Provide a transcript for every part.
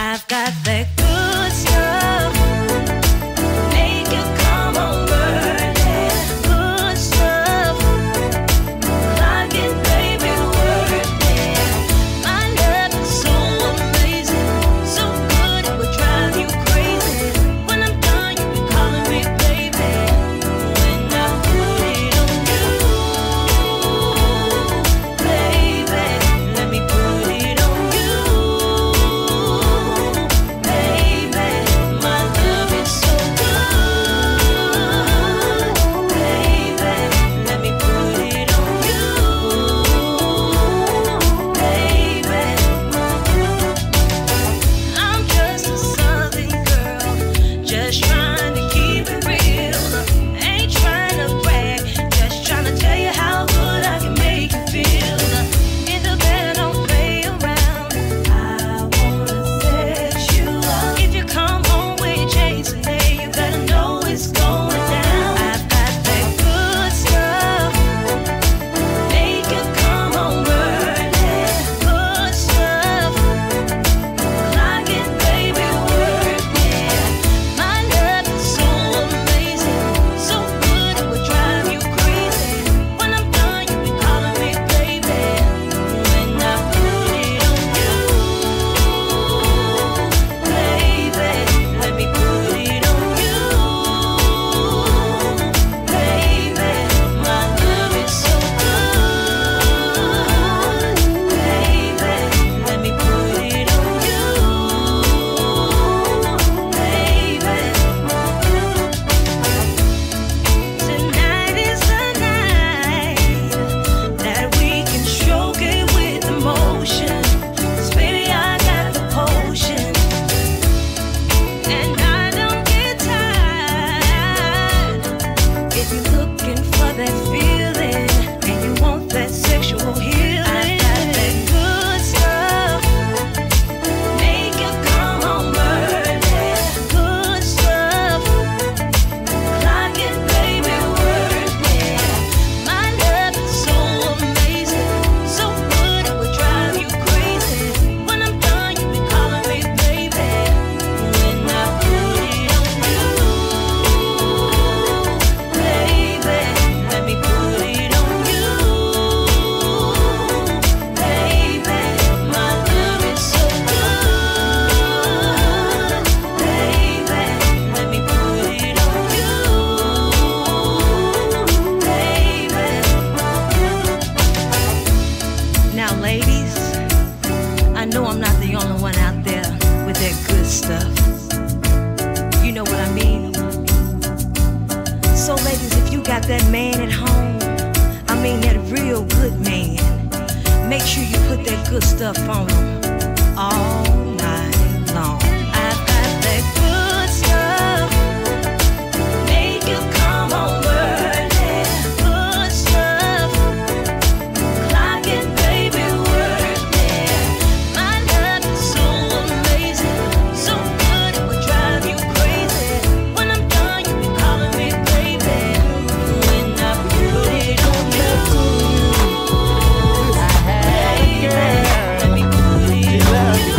I've got that good stuff. Make you come on early. Good stuff. Clock it, baby, work it. My love is so amazing, so good it would drive you crazy. When I'm done, you be calling me baby. When I put it on you, baby, let me put it on you. My love is so good, baby. Let me put it on you, baby. I'm just a southern girl, just trying to keep it real. Ain't trying to brag, just trying to tell you how good I can make you feel. In the bed, I don't play around. I wanna sex you up. If you come home with Jason, hey, you better know it's going down. I've got that good stuff. Make you come home early. Good stuff. Clock it, baby, work it. My love is so amazing, so good it would drive you crazy. When I'm done, you be calling me baby. When I put it on you, baby, let me put it on you, baby. My love is so good, baby, let me put it on you, baby. Tonight is the night that we can stroke it with emotion. 'Cause baby, I got the potion, and I don't get tired. If you're looking for that feeling and you want that sexual healing, I got that good stuff. Make you come home early. Good stuff. Clock it, baby, work it. My love is so amazing, so good it would drive you crazy. When I'm done, you be calling me baby. When I put it on you, baby, let me put it on you, baby. My love is so good, baby, let me put it on you, baby. Now, ladies, I know I'm not the only one out there with that good stuff. You know what I mean? So, ladies, if you got that man at home, I mean that real good man, make sure you put that good stuff on him all night long. I've got that good stuff. Make you come home early. Good stuff. Clock it, baby, work it. My love is so amazing, so good it would drive you crazy. When I'm done, you be calling me baby. When I put it on you, baby, let me put it on you.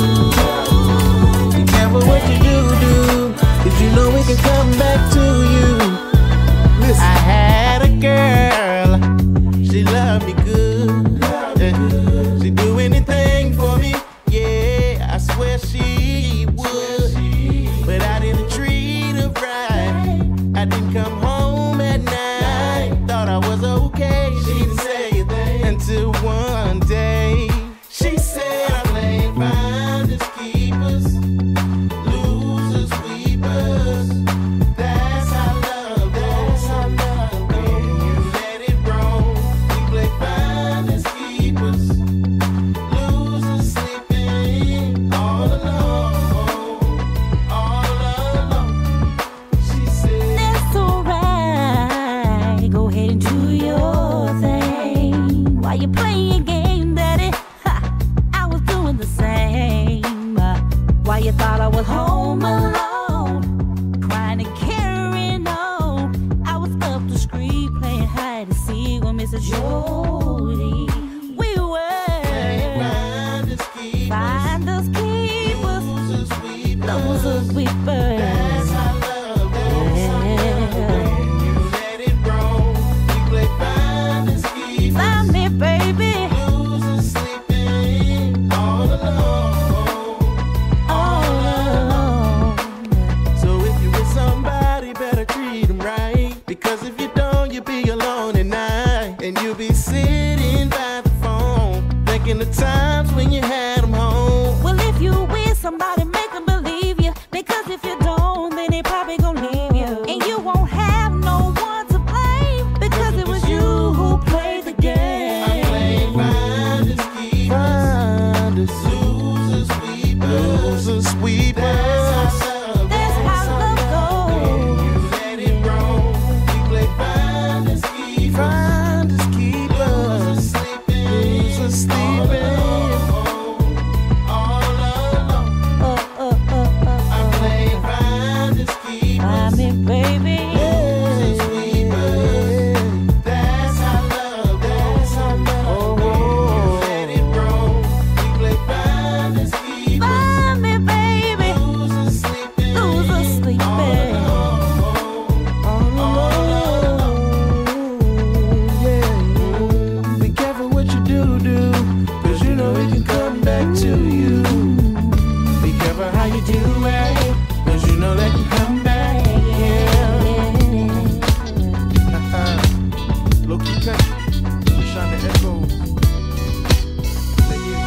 Be careful what you do, 'cause you know it can come back to you. Listen. I had a girl, she loved me good. She'd do anything for me, yeah, I swear she would. But I didn't treat her right, I didn't come home at night. Thought I was okay, she didn't say a thing until one day she said I played finders keepers, losers weepers. That's how love goes. When you let it roll, we play finders keepers, losers sleeping all alone, all alone. She said That's alright. Go ahead and do your thing. While you playing game, daddy, ha, I was doing the same. While you thought I was home alone, crying and carrying on, I was up the street playing hide and seek with Mr. Jody. We were finders keepers, finders keepers. Those are sweet birds. That's how love goes. When you let it roll, you play find and scheme. Find me, baby. Losing, sleeping all alone. All alone. So if you with somebody, better treat them right. Because if you don't, you'll be alone at night. And you'll be sitting by the phone, thinking the times when you had them home. Well, if you with somebody, make them believe you. Because if you don't, then they probably gonna leave you. And you won't have no one to blame. Because it was you who played the game. I play finders, keepers, Finders. losers, sweepers, sweepers. That's how love goes. You let it roll. We play finders, keepers, Finders, keepers. losers, sleeping all alone. I play finders, keepers, Find me, baby. losers, sweepers. That's how love goes. You let it roll. We play finders, keepers. Find me, baby. Losers sleeping, Losers sleeping. all alone. Yeah. Be careful what you do, 'cause you know it can come back to you. Be careful how you do it, 'cause you know that can come back. Yeah. Low-key country, Shine the Echoes. Thank you.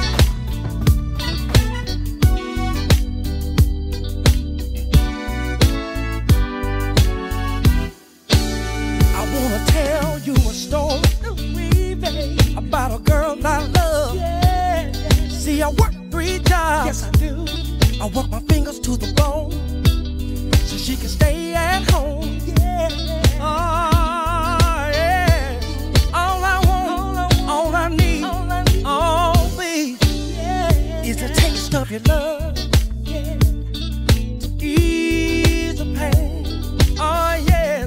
I wanna tell you a story, baby, about a girl I love. See, I work 3 jobs. Yes, I do. I work my fingers to the bone so she can stay at home. Oh, yeah. All I want, all I need, oh, babe, is a taste of your love. To ease the pain. Oh, yes.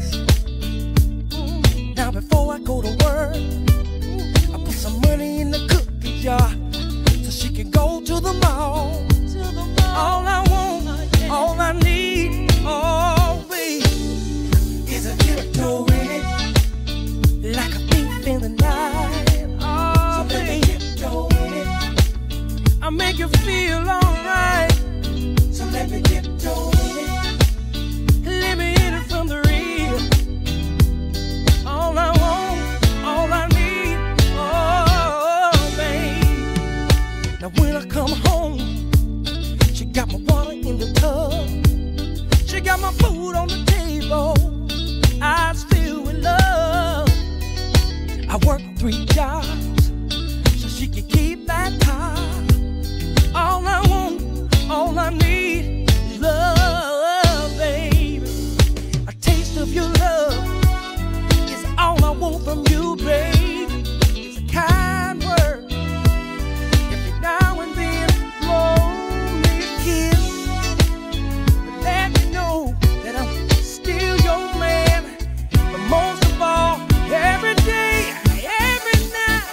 Now before I go to work, I put some money in the cookie jar so she can go to the mall. All I want, all I need, oh baby, is a tiptoe in it, like a thief in the night. Oh, so baby, tiptoe in it. I make you feel alright. So let me tiptoe in it. Let me hit it from the real. All I want, all I need, oh, babe. Now when I come home, she got my water in the tub. She got my food on the table. Eyes filled with love. I work 3 jobs so she can keep that time. All I want, all I need is love, baby. A taste of your love is all I want from you, babe. It's a kind word. Every now and then, blow me a kiss. But let me know that I'm still your man. But most of all, every day, every night,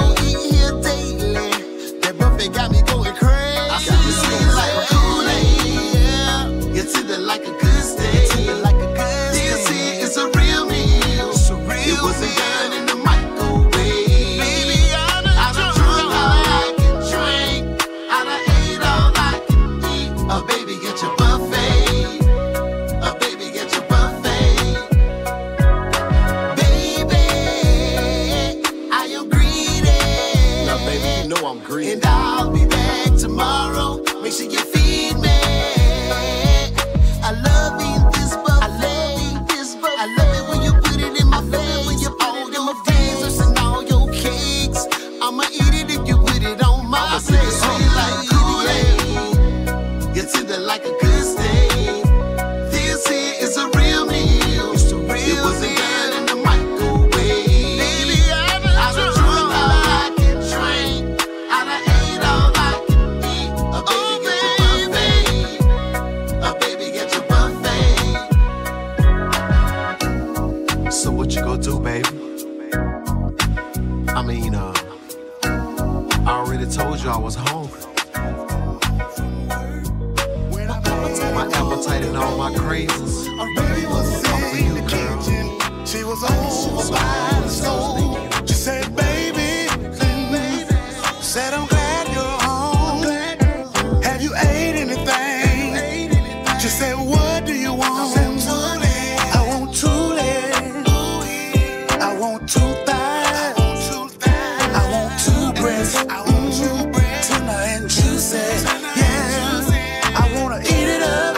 gon' eat here daily. That buffet got me going crazy. I got me sweet like Kool-Aid. Yeah, you're tender like a good steak. This here is a real meal. It wasn't done in the microwave. Baby, I done drunk all I can drink. I done ate all I can eat. Oh, baby, get your buffet. Oh, baby, get your buffet. Baby, I am greedy. Now, baby, you know I'm greedy. And I'll be back tomorrow. Make sure you feed me. I love eating this buffet. I love it when you put it in my face. When you put it in my face and all your cakes. I'ma eat it if you put it on my plate. Sweet like Kool-Aid. You're tender like a good steak. This here is a real meal. It wasn't done in the microwave. Baby, I done drunk all I can drink. I done ate all I can eat. Oh, baby, get your buffet. Oh, baby, get your buffet. So what you gonna do, baby? I mean, I already told you I was hungry. My appetite and all my cravings. Baby was for you, in the girl. kitchen. She was over by the stove. She said, baby, said, I'm glad you're home. Have you ate anything? She said, what do you want? I want two legs. I want two thighs. I want two breasts. Tender and juicy. Yeah. I wanna eat it up.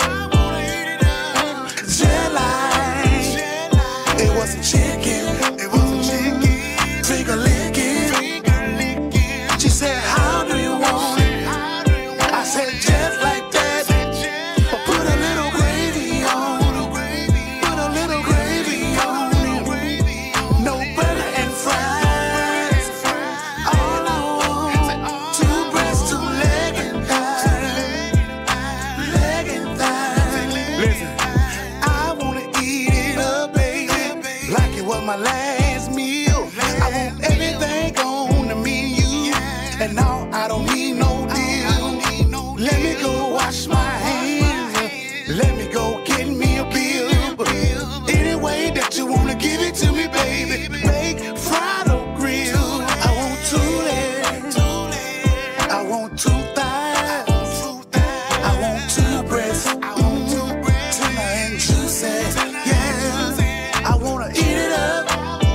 Just like it wasn't chicken. Finger licking. She said, how do you want it? I said, just like that. But put a little gravy on. Put a little gravy on. No burger and fries. All I want, two breasts, two leg and thighs. Leg and thighs. Listen, I wanna eat it up, baby, like it was my last meal. I want everything on the menu, and now I don't need no deal. Let me go wash my hands. Let me go get me a bill. Any way that you wanna give it to me, baby. Bake, fried or grill. I want two legs. I want two thighs. I want two breasts. Tender and juicy. Yeah. I wanna eat it up.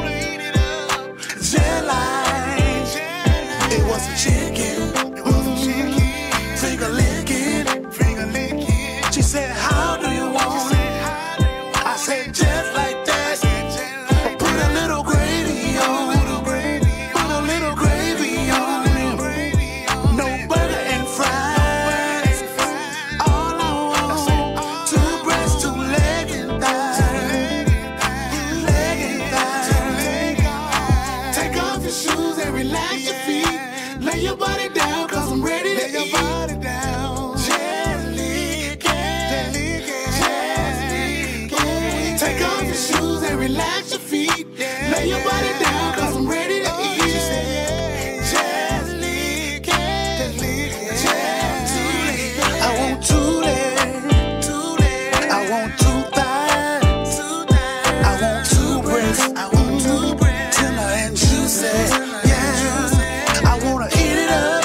Just like it wasn't chicken. Finger licking. She said, how do you want it? I said, just like that. But put a little gravy on. Put a little gravy on. No burger and fries. All I want, two breasts, two leg and thighs. Leg and thighs. Take off your shoes and relax your feet. Lay your body down, cause I'm ready to eat. Lay your body down. Just lick it. Just lick it. Take off your shoes and relax your feet. Lay your body down, cause I'm ready to eat. Just lick it. Just lick it. I want two legs. I want two thighs. I want two breasts. Tender and juicy. Yeah. I wanna eat it up.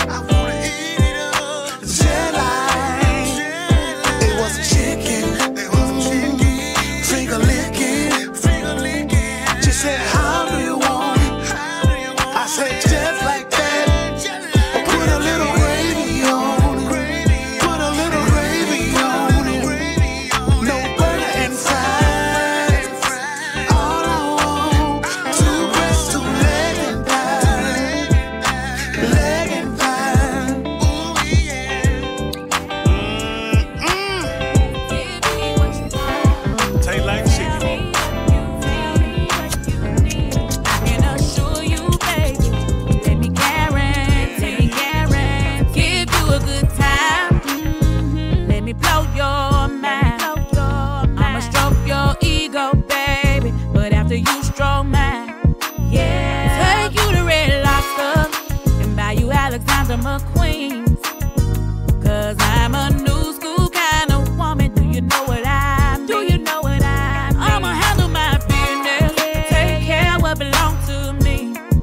Just like it wasn't chicken. Finger licking. She said, how do you want it? I said, just like that. Put a little gravy on it. Put a little gravy on it. No burger and fries. All I want, two breasts, two leg and thighs. Leg and thighs. Ooh, yeah. Taste like chicken. I can assure you, baby, of McQueens. 'Cause I'm a new school kind of woman. Do you know what I mean? Do you know what I mean? I'ma handle my business, take care of what belongs to me.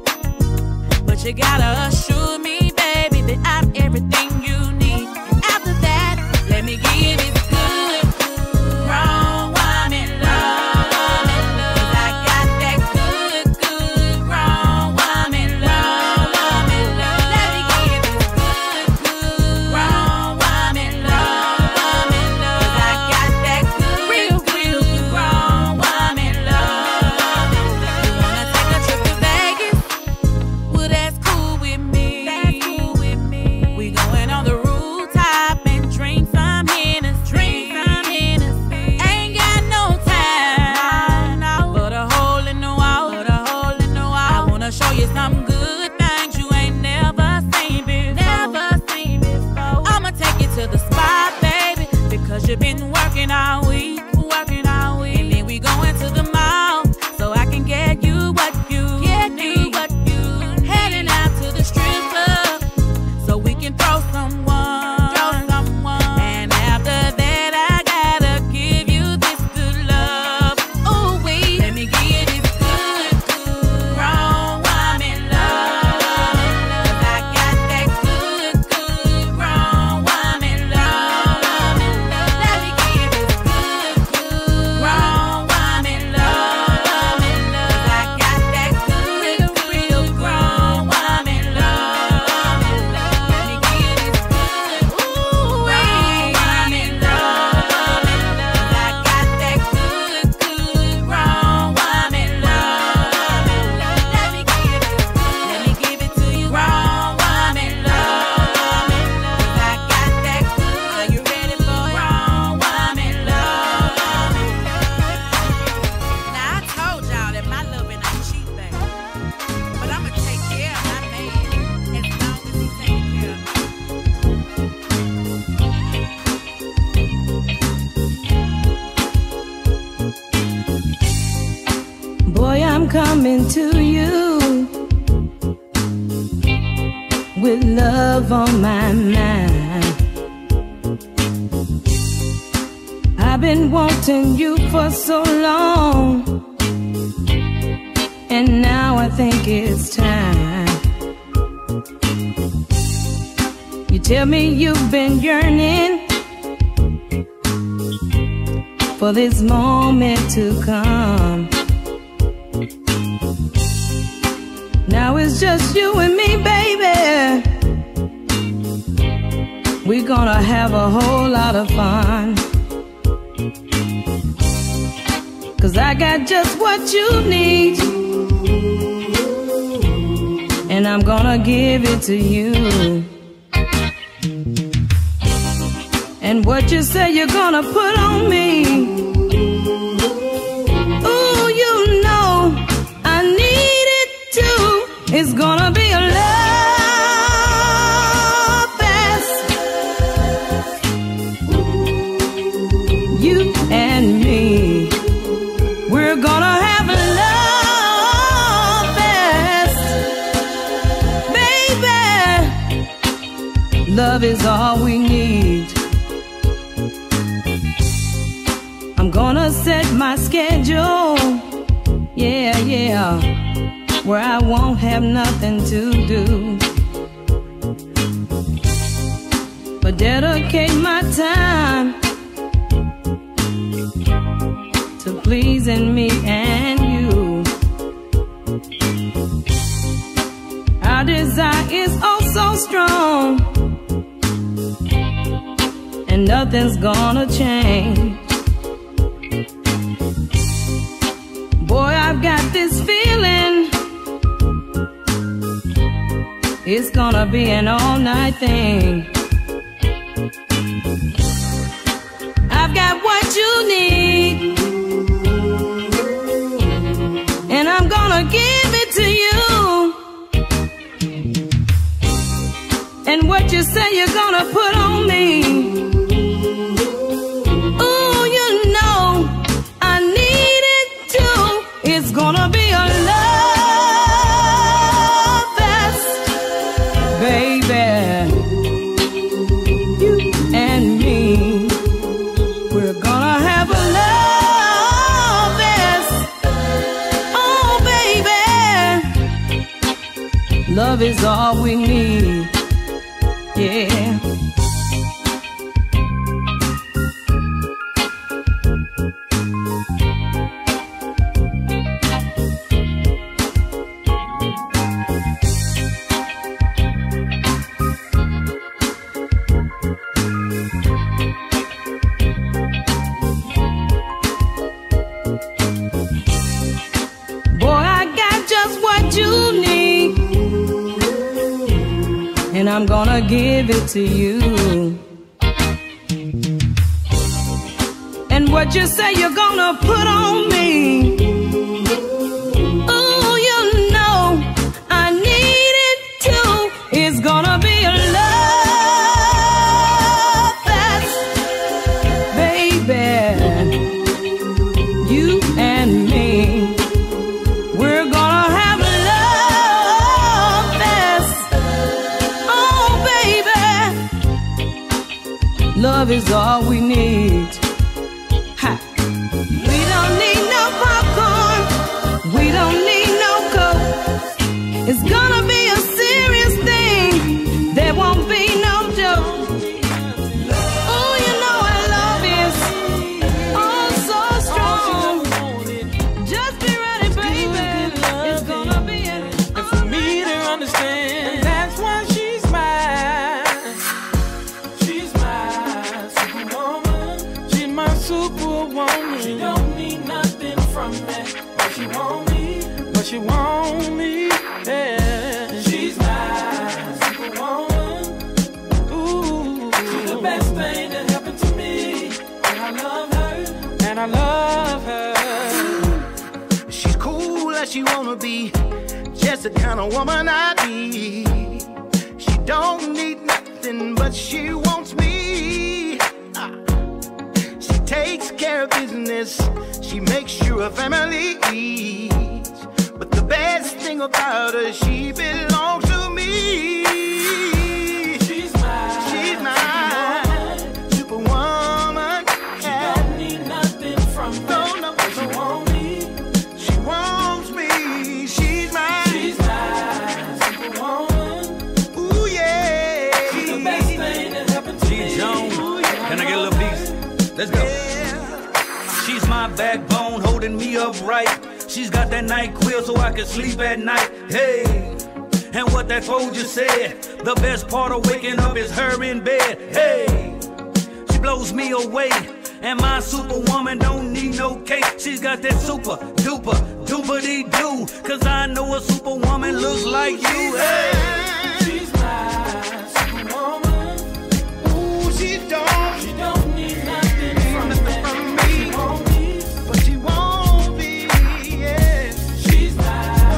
But you gotta assure me, baby, that I'm everything you need. And after that, let me give you this good, wrong woman love. 'Cause I got that good, good, wrong woman love. Let me give you this good, good, wrong woman love. 'Cause I got that good, real, real, wrong woman love. You wanna take a trip to Vegas? Well, that's cool with me. That's cool with me. We going on the rooftop and drink some Hennessy. Drink some Hennessy. Ain't got no time, no. Put a hole in the wall. Put a hole in the wall. I wanna show you some good things you ain't never seen before. Never seen before. I'ma take you to the spot, baby, because you've been working all week. Working all week. And then we going to the mall so I can get you what you need. What you heading out to the strip club so we can throw someone. And after that, I gotta give you this good love. Ooh, wait, let me give you this good, good, wrong woman love. 'Cause I got that good, good, wrong woman love. Let me give you this good, good, wrong woman love. 'Cause I got that good, real, wrong woman love. Let me give you this good, ooh, wrong woman love. 'Cause I got that good, good, wrong woman love. Let me give you this good, let me give it to you, wrong woman love. 'Cause I got that good, are you ready for it? Wrong woman love. Now I told y'all that my loving ain't cheap, baby, but I'ma take care of my man as long as he's taking care of me. Boy, I'm coming to you with love on my mind. I've been wanting you for so long, and now I think it's time. You tell me you've been yearning for this moment to come. Now it's just you and me, baby. We're gonna have a whole lot of fun. 'Cause I got just what you need, and I'm gonna give it to you. And what you say you're gonna put on me, ooh, you know I need it too. It's gonna be a love fest, you and me. We're gonna have a love fest, baby. Love is all we need. I'm gonna set my schedule, yeah, yeah, where I won't have nothing to do but dedicate my time to pleasing me and you. Our desire is oh so strong, and nothing's gonna change. Boy, I've got this feeling it's gonna be an all-night thing. I've got what you need, and I'm gonna give it to you. And what you say you're gonna put on me, ooh, you know I need it too. It's gonna be a love fest, baby. Love is all we need. Yeah. And I'm gonna give it to you. And what you say you're gonna put on me, oh, you know I need it too. It's gonna be a love that's, baby, you and me. We're gonna have love that's, love is all we need. Ha. We don't need no popcorn. We don't need no coke. It's gonna be a serious thing. There won't be no joke. Oh, you know our love is oh so strong. Just be ready, baby. It's gonna be an and for me to understand, and that's why she's mine. Superwoman. She don't need nothing from me, but she want me, yeah. She's my superwoman. Ooh, she's the best thing that happened to me, and I love her, and I love her. She's cool as she wanna be, just the kind of woman I need. She don't need nothing, but she wants me. Takes care of business, she makes sure her family eats. But the best thing about her, she belongs to me. She's my superwoman. She don't need nothing from me, but she wants me. She wants me. She's my superwoman. Ooh yeah. She's the best thing that happened to me. Jones, can I get a little piece? Let's go. She's my backbone, holding me upright. She's got that night quill so I can sleep at night. Hey, and what that soldier said, the best part of waking up is her in bed. Hey, she blows me away, and my superwoman don't need no cake. She's got that super duper doobity doo, cause I know a superwoman looks like you. Hey, she's my superwoman. Ooh, she don't need nothing from me. But she won't be, yeah. She's my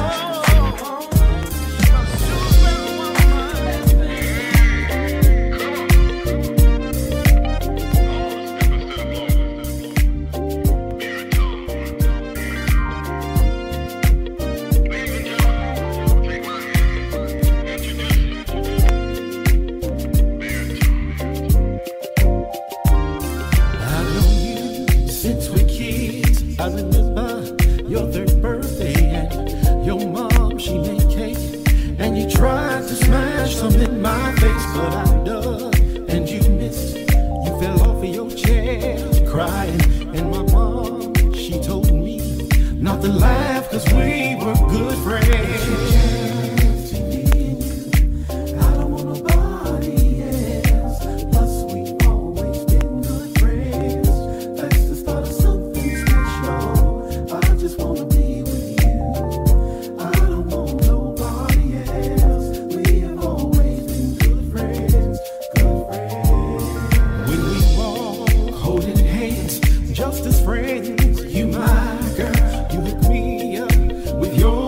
I remember your third birthday and your mom, she made cake. And you tried to smash some in my face, but I dug and you missed. You fell off of your chair crying. And my mom, she told me not to laugh cause we were good friends. Just as friends, you my girl, you hook me up with your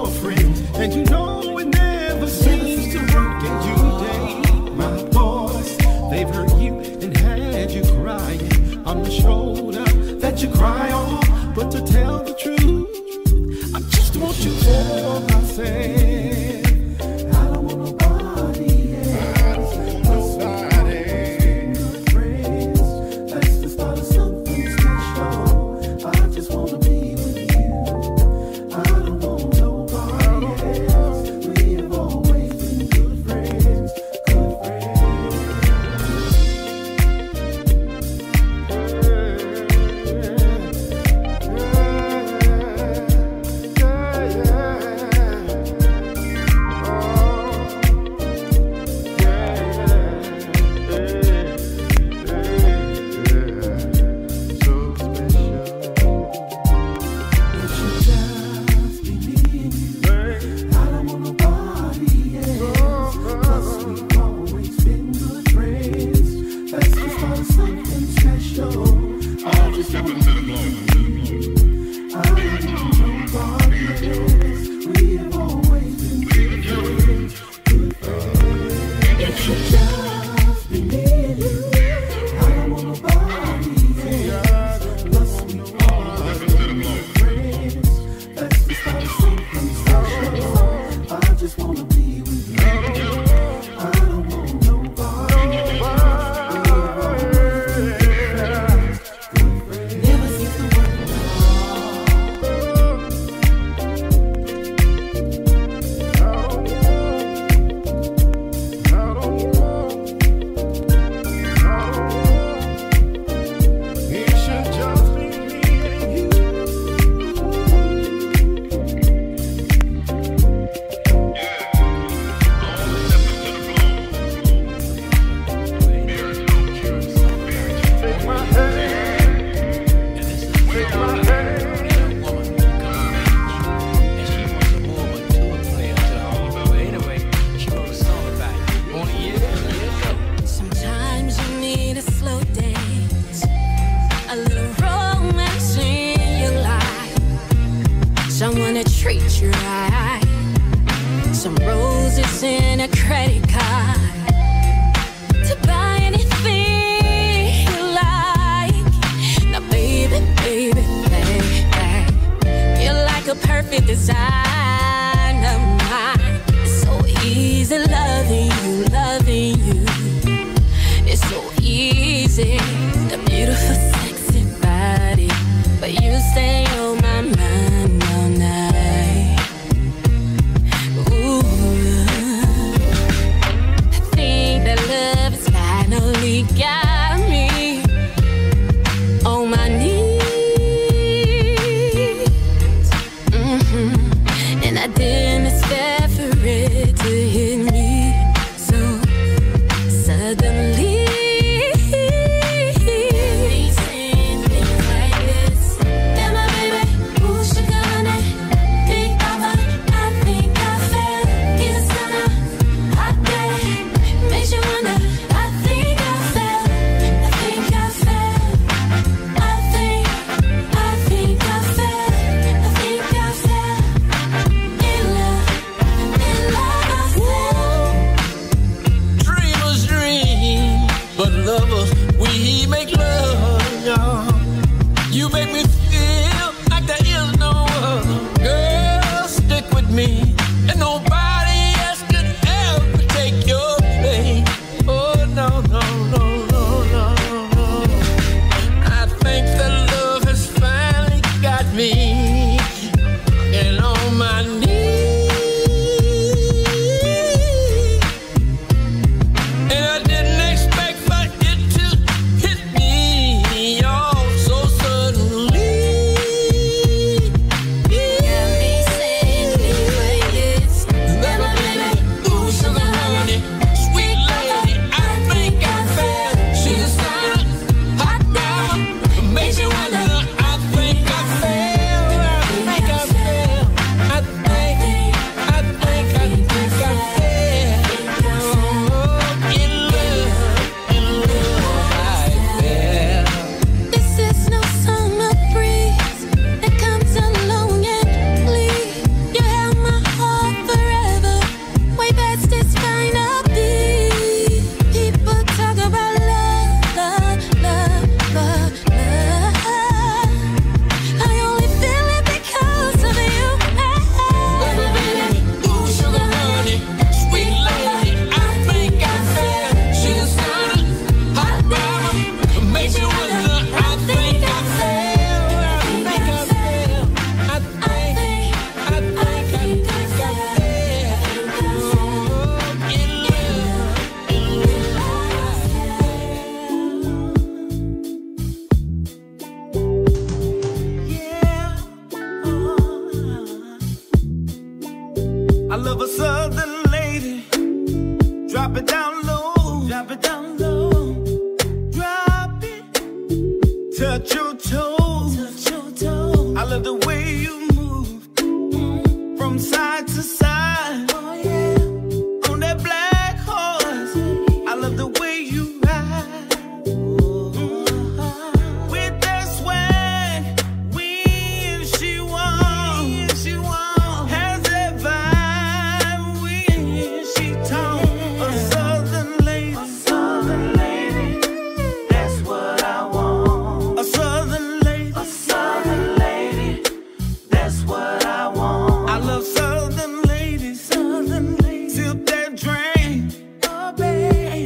Southern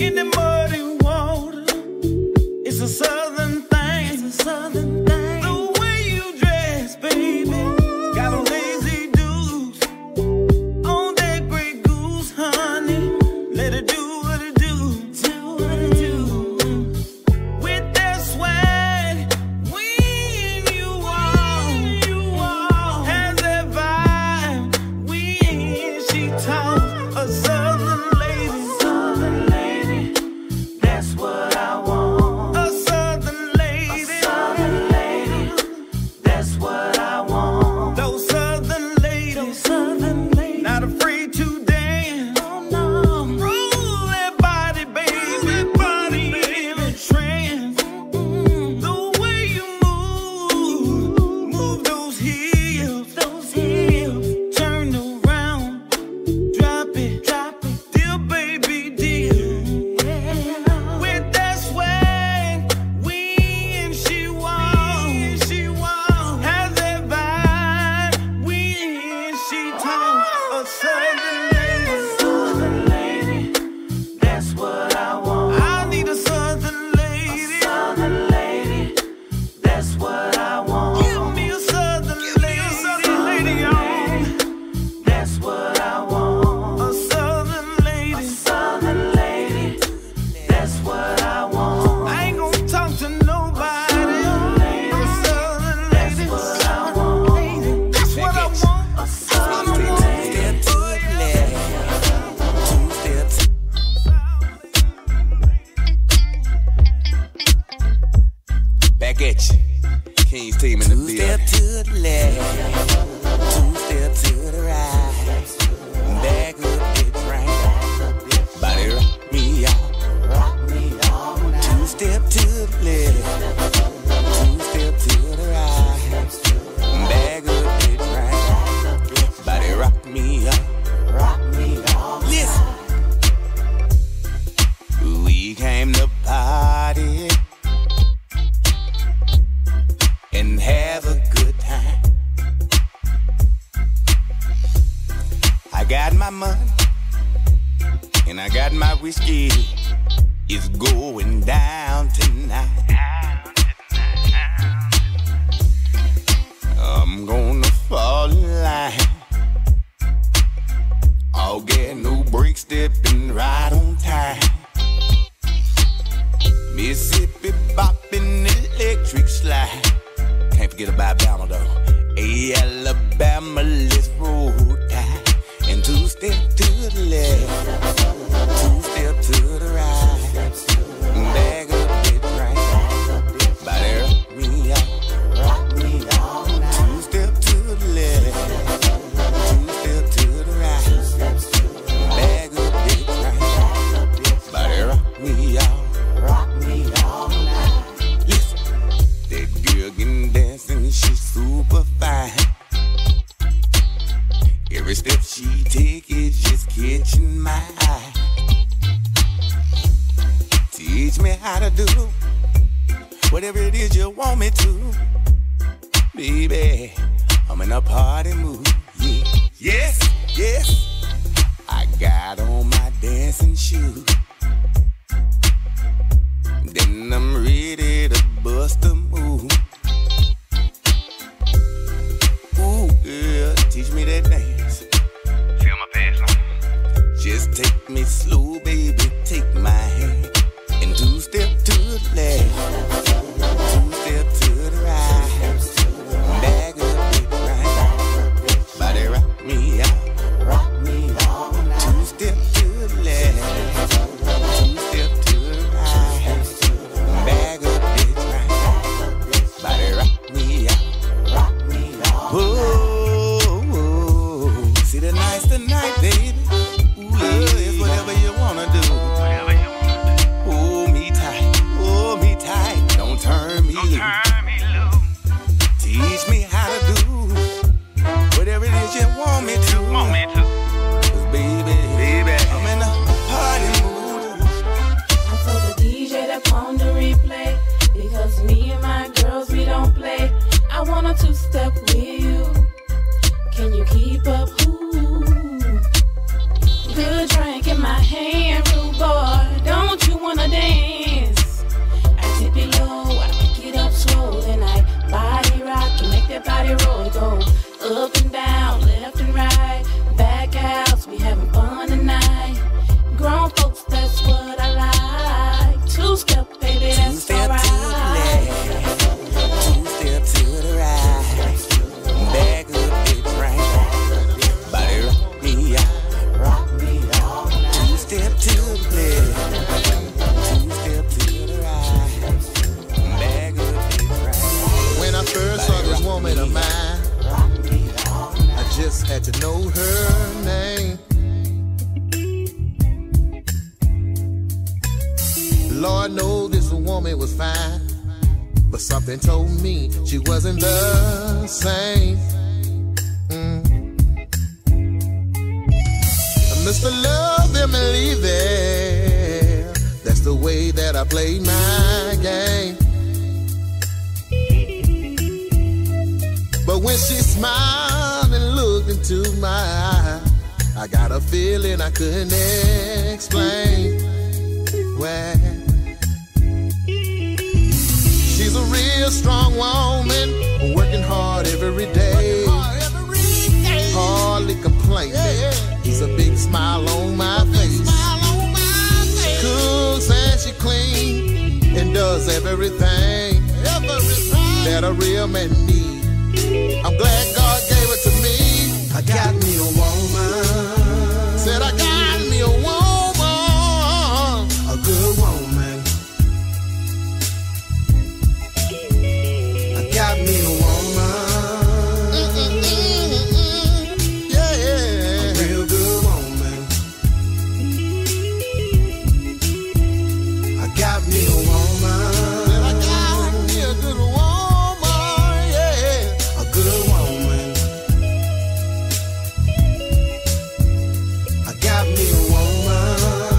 in the muddy water. It's a southern thing. It's a southern thing. The way you dress, baby, got a lazy dudes on that Grey Goose, honey. Let it do what it do, do what it do. With that swag, when you walk, has that vibe. When she talks, a southern lady, that's what I want. A southern lady, that's what I want. Those southern ladies, not afraid to dance. Roll that body, baby, body in a trance. The way you move those hips, turn around, drop it, dear baby, dear. With that swag, when she walks, has that vibe. When she talks, a southern lady, that's what I want. I need a southern lady, that's what I want. Give me a southern lady, on. That's what I want. A southern lady, that's what I want. I ain't gonna talk to nobody. A southern lady, that's what I want. That's what I want. A southern lady. Back at you. King's team in the building. Two-step to the left, two-step to the right. Back up, get right. Body rock me out. Two-step to the left, two-step to the right. Back up, get right. Body rock me out. Listen. We came to party and have a good time. I got my money and I got my whiskey. It's going down tonight. I'm gonna fall in line. I'll get no break, stepping right on time. Mississippi bopping, electric slide. Can't forget about Alabama though. Hey, Alabama, let's roll tide. And two-step to the left, two-step to the right. Back up, get right. Body rock me out. Two-step to the left, two-step to the right. Back up, get right. Body rock me out. Listen, that girl can dance and she's super fine. Every step she take is just catching my eye. Teach me how to do whatever it is you want me to. Baby, I'm in a party mood. Yeah. Yes. I got on my dancing shoes. Then I'm ready to bust a move. Ooh, girl, teach me that dance. Feel my pace line. Just take me slow, baby, take my hand. And two-step to the left, two-step to the right. Back up, get right. Body rock me out. Two-step to the left, two-step to the right. Back up, get right. Lord knows this woman was fine, but something told me she wasn't the same. Mr. Love them and leave them. That's the way that I play my game. But when she smiled and looked into my eye, I got a feeling I couldn't explain. Why? She's a real strong woman, working hard every day, hardly complaining. There's a big smile on my face. She cooks and she cleans and does everything that a real man needs. I'm glad God gave it to me. I got me a woman. Said I got me a woman, a good woman. I got me a woman. Yeah, a real good woman. I got me a woman. Said I got me a good woman. Yeah, a good woman. I got me a woman.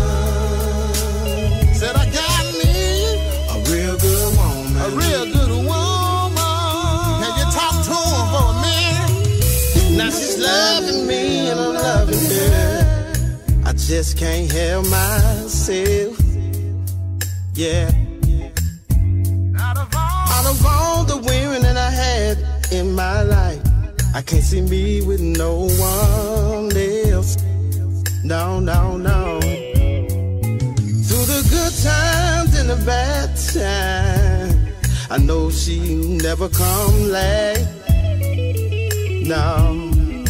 Said I got me a real good woman. A real good woman. Can you talk to her for a minute? Now she's loving me and I'm loving her. I just can't help myself. Yeah. Out of all the women that I had in my life, I can't see me with no one else. No, no, no. Through the good times and the bad times, I know she never come last. No.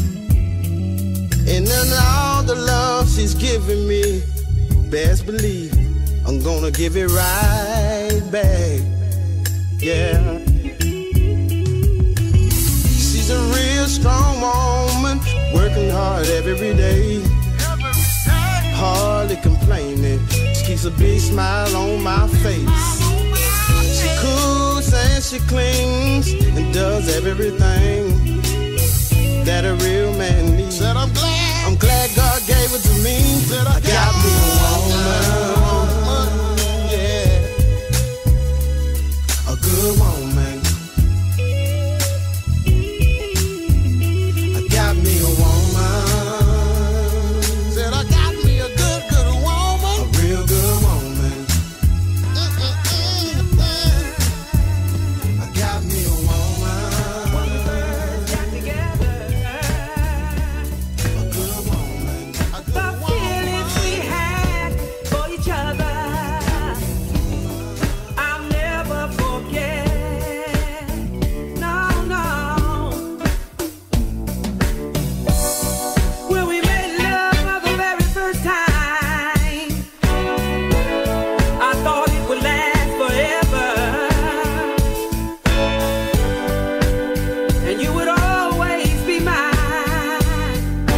And then all the love she's giving me, best believe I'm gonna give it right back. Yeah. She's a real strong woman, working hard every day, hardly complaining. She keeps a big smile on my face. She cooks and she cleans and does everything that a real man needs. Said I'm glad God gave it to me. Said I got me a woman. Yeah, a good woman. I got me a woman. Said I got me a good woman. A real good woman. I got me a woman. When the birds got together, a good woman. The feelings we had for each other, I'll never forget. No, no. When we made love for the very first time, I thought it would last forever, and you would always be mine.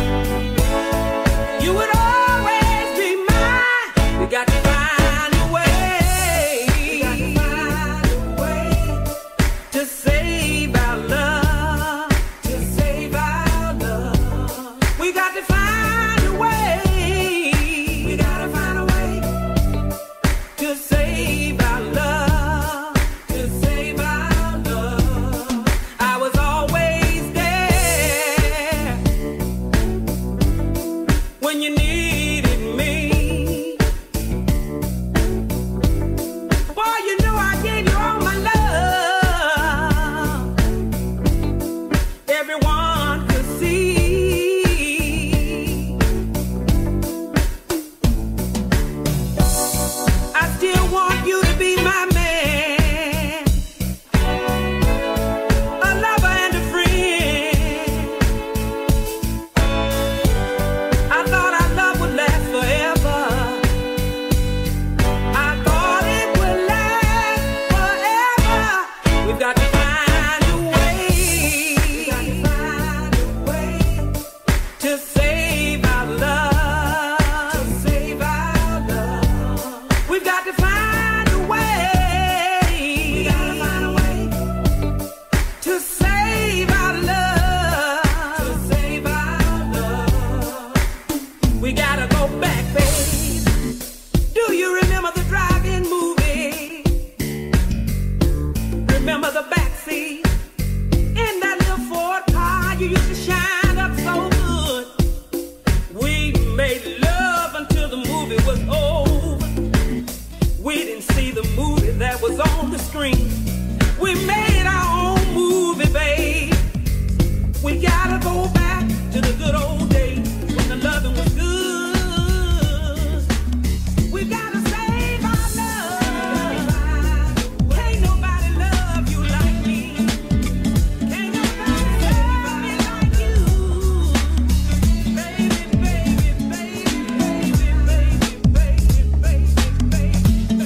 You would always be mine. We got to find a way. We got to find a way to save our love. To save our love. We got to find a way. We got to find a way to save our love. To save our love. I was always there when you needed me. Boy, you know I gave you all my love. Everyone could see. I still want you to be my man, a lover and a friend. I thought our love would last forever. I thought it would last forever. We've got to find a way. We got to find a way to save our love. To save our love. We've got to find screen. We made our own movie, babe. We gotta go back to the good old days when the loving was good. We gotta save our love. Can't nobody love you like me. Can't nobody love me like you. Baby, baby, baby, baby, baby, baby, baby,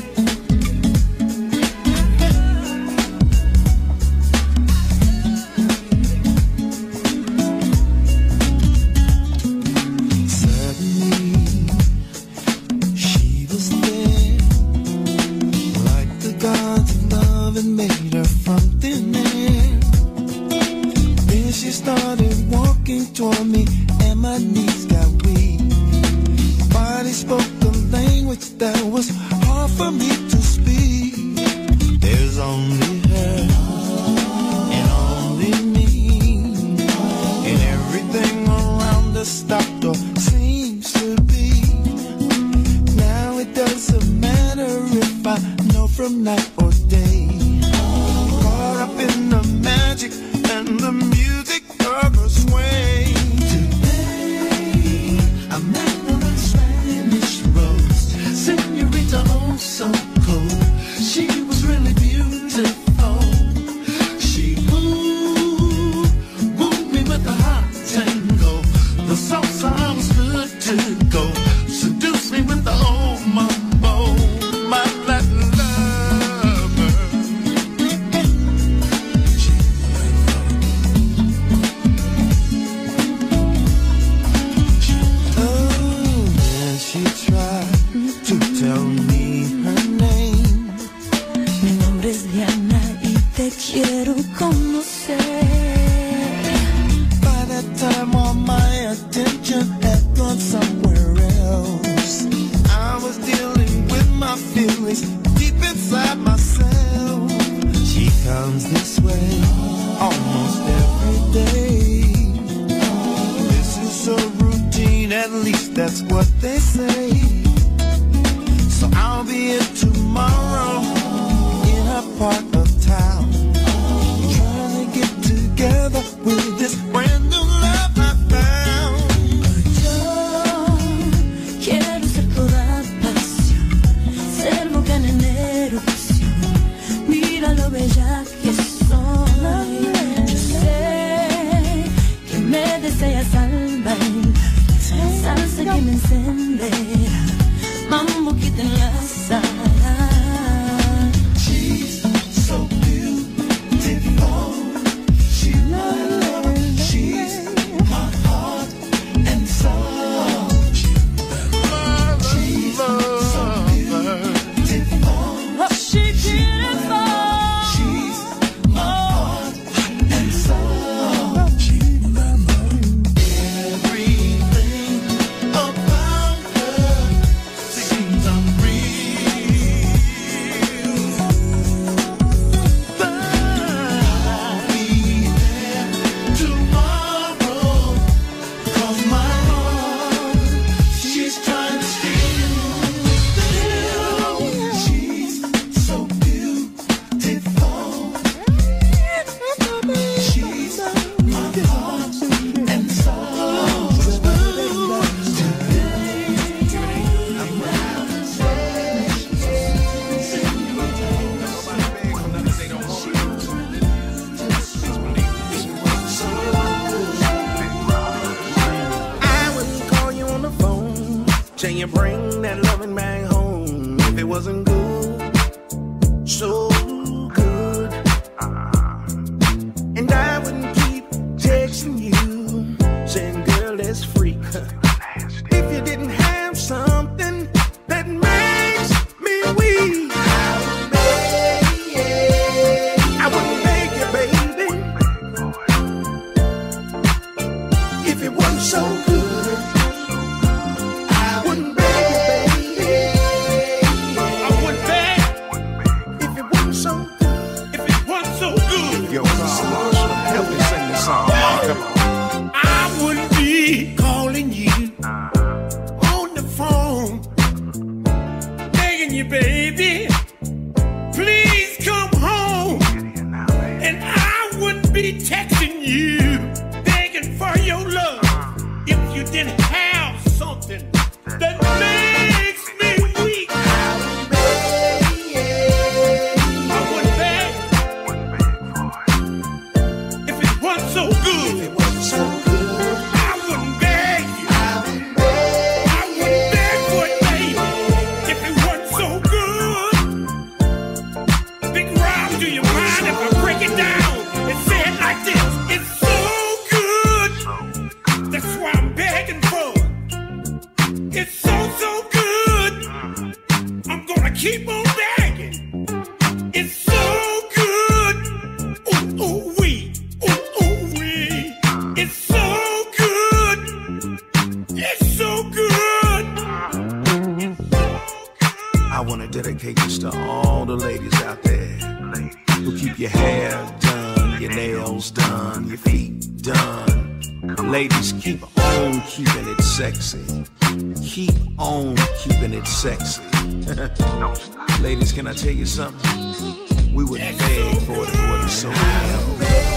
Suddenly, she was there, like the gods of love had made her from thin air. Then she started walking toward me, and my knees got weak. Body spoke the language that was hard for me to speak. There's only her and only me, and everything around us stopped or seems to be. Now it doesn't matter if I know from night or day. Caught up in the magic and the music of her sway. Today I met on a Spanish rose, señorita oh so cold. She was really beautiful. She moved me with the hot tango. The salsa was good to go. Seduced me with the old mambo. My Latin lover. And she tried to tell me her name. Mi nombre es Diana y te quiero conocer. By that time all my attention had gone somewhere else. I was dealing with my feelings deep inside myself. She comes this way almost every day. This is a routine, at least that's what they say. So I'll be in tomorrow in a part of town, trying to get together with this brand new love I found. Yo quiero ser toda pasión, ser volcán en erupción. Mira lo bella que soy. Yo sé que me deseas al bailar, salsa que me encenderá, mambo que te enlazará. She's so beautiful. She's my love. She's my heart and soul. She's so beautiful. She beautiful. She's my heart and soul. Everything about her seems unreal. But I'll be there tomorrow, 'cause my heart, she's trying to steal. She's so beautiful. She's my heart and soul. I wouldn't call you on the phone, say you bring that loving bag home if it wasn't good, so good. And I wouldn't keep texting you, saying, girl, let's freak. If you didn't have something that makes me weak, I wouldn't beg you, baby, if it wasn't so good. I wouldn't beg you, baby. I wouldn't beg if it wasn't so good. If it wasn't so good. Yo, Marshall, help me sing this song. Come on. I wouldn't be calling you on the phone, begging you, baby, please come home. keep on begging. It's so good. Ooh, ooh, wee. Ooh, ooh, wee. It's so good. It's so good. I want to dedicate this to all the ladies out there who keep your hair done, your nails done, your feet done. Ladies, keep on keeping it sexy. Keep on keeping it sexy. Ladies, can I tell you something? We wouldn't beg for it if it wasn't so real.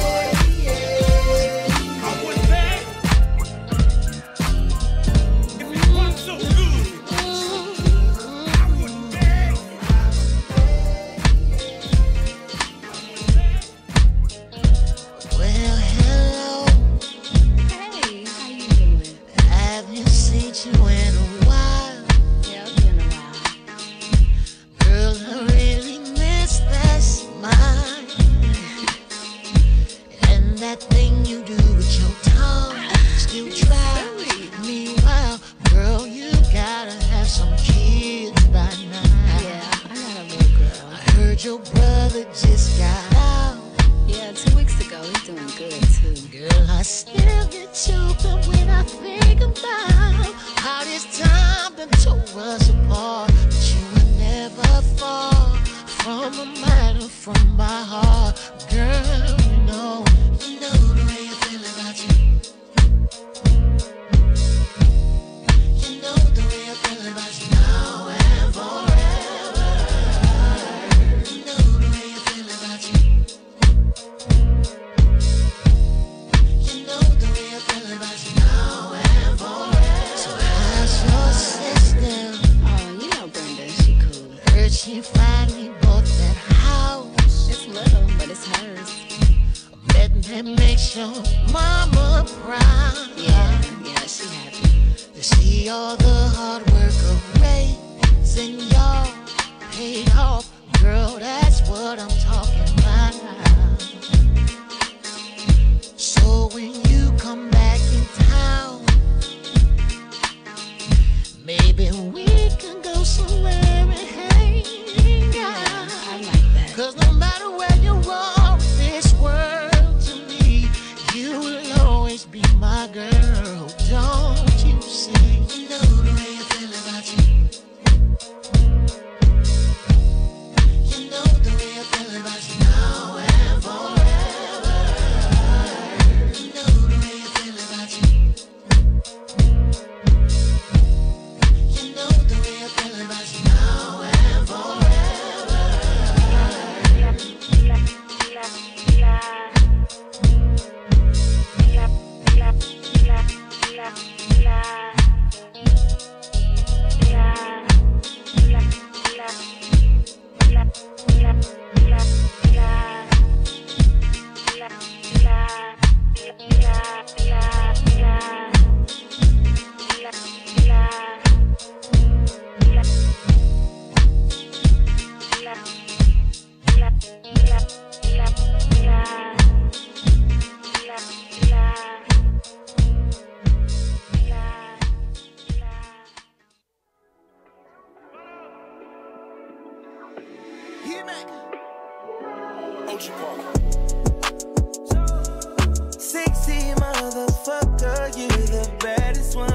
Sexy motherfucker, you the baddest one.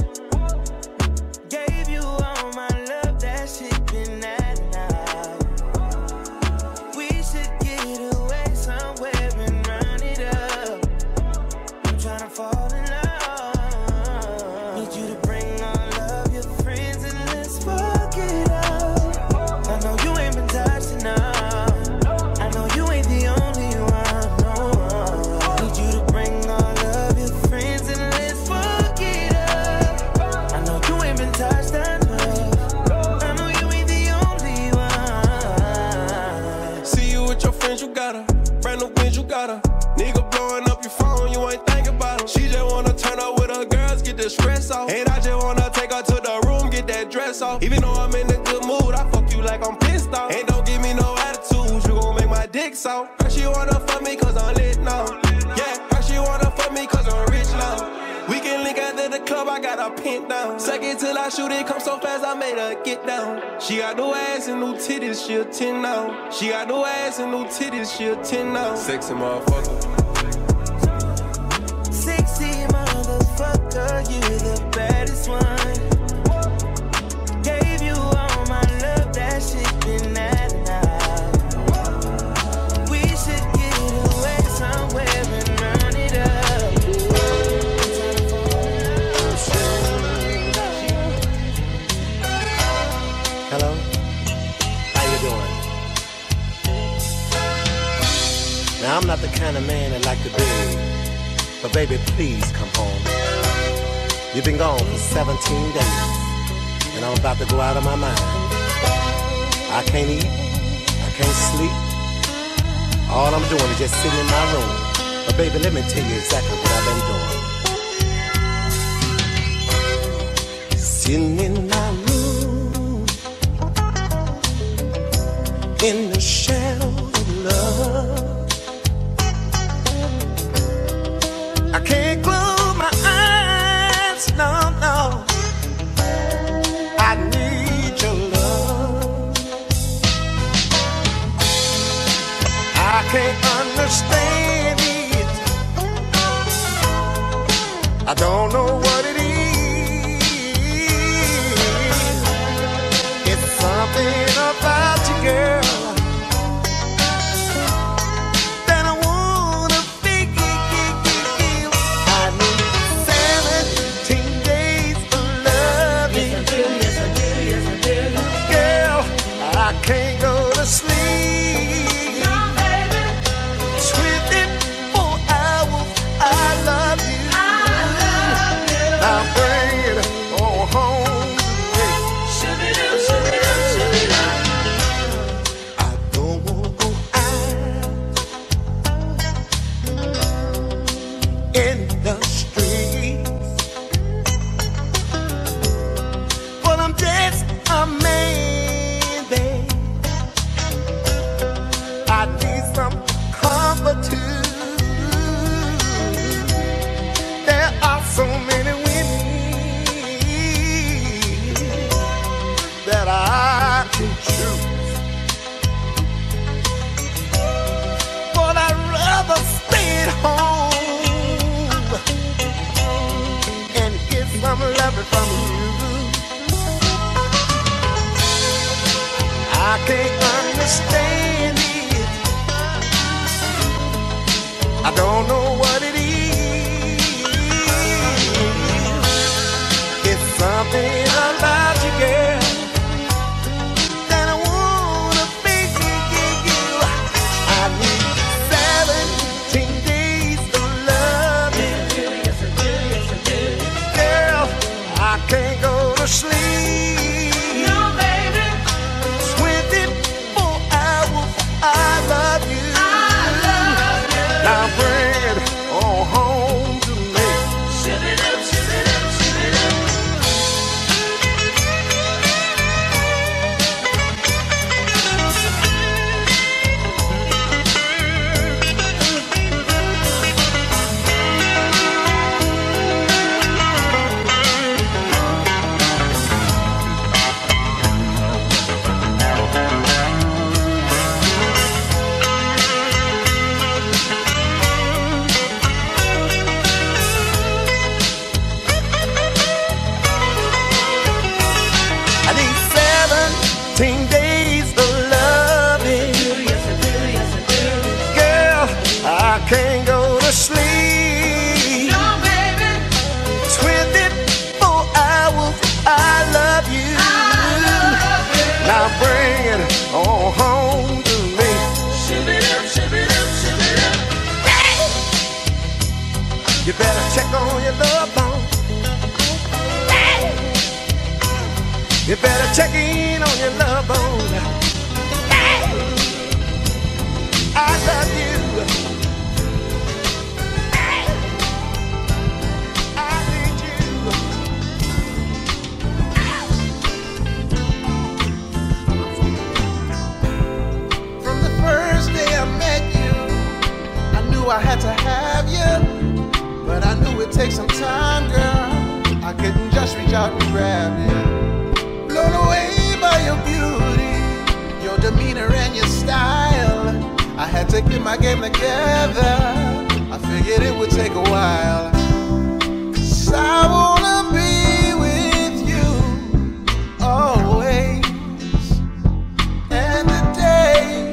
Gave you all my love, that shit been at now. We should get away somewhere and run it up. I'm tryna fall in love. Need you to bring all of your friends and let's fuck it up. I know you ain't been touched enough. Stress off. And I just wanna take her to the room, get that dress off. Even though I'm in a good mood, I fuck you like I'm pissed off. And don't give me no attitude, you gon' make my dick soft. Her she wanna fuck me cause I'm lit now. Yeah, her she wanna fuck me cause I'm rich now. We can link after the club, I got a pinned down. Suck it till I shoot it, come so fast I made her get down. She got no ass and no titties, she a 10 now. She got no ass and no titties, she a 10 now. Sexy motherfucker. Sexy motherfucker, you the baddest one. Gave you all my love, that shit been out and out. We should get away somewhere and run it up. Hello? How you doing? Now, I'm not the kind of man that like to beg, but baby, please come home. You've been gone for 17 days, and I'm about to go out of my mind. I can't eat, I can't sleep. All I'm doing is just sitting in my room. But baby, let me tell you exactly what I've been doing. Sitting in my room, in the shadow of love. I can't close my eyes, no, no. I need your love. I can't understand it. I don't know what it is. It's something about you, girl, that I wanna feel. I need 17 days of loving. Yes, I do, yes, I do, yes, I do. Girl, I can't go to sleep. No, baby. 24 hours, I love you. I love you. Now bring it on home to me. Shoo-be-doo, shoo-be-doo, shoo-be-doo. I don't wanna go out in the streets, but I'm just a man, babe. I need some comfort too. There are so many women that I can choose, but I'd rather stay at home and get some love from you. I can't understand it. I don't know what it is. It's something about you, girl, that I wanna feel. I need 17 days of loving. Yes, I do, yes, I do. Girl, I can't go to sleep. No, baby. 24 hours, I love you. I love you. Now bring it on home to me. Shoo-be-doo, shoo-be-doo, shoo-be-doo. I need 17 days of loving. Yes, I do, yes, I do. Girl, I can't go to sleep. No, baby. 24 hours, I love you. I love you. Now bring it on home to me. Shoo-be-doo, shoo-be-doo, shoo-be-doo. You better check on your love bone. You better check in on your love bone. I love you. I need you. From the first day I met you, I knew I had to have you, but I knew it'd take some time, girl. I couldn't just reach out and grab you. Blown away by your beauty, your demeanor and your style. I had to get my game together. I figured it would take a while. 'Cause I wanna be with you always and today.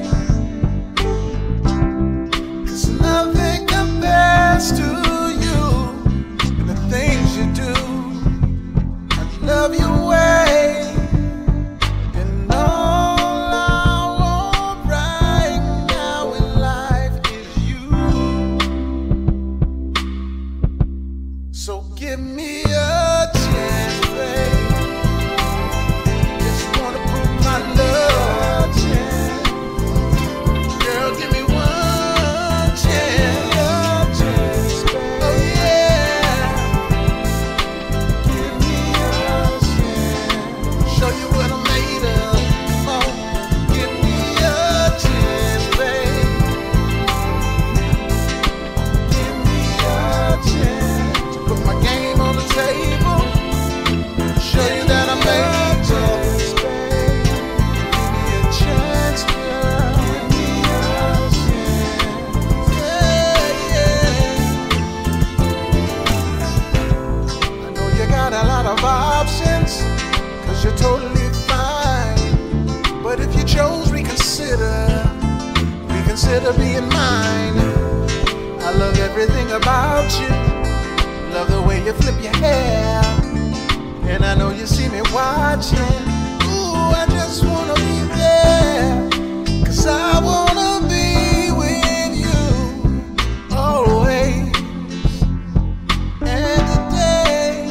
'Cause nothing compares to you and the things you do. I love your way. And all I want right now in life is you. So give me a chance, babe. Just wanna prove my love, chance. Girl, give me one chance, babe. Oh yeah. Give me a chance. Show you what I'm made of. Come on. Give me a chance, babe. Give me a chance to put my game on the table. Show you that I'm made of this, babe. Give me a chance, girl. Give me a chance. Yeah, yeah. I know you got a lot of options, 'cause you're totally fine. But if you chose reconsider being mine. I love everything about you. Love the way you flip your hair. And I know you see me watching. Ooh, I just wanna be there. 'Cause I wanna be with you always and today.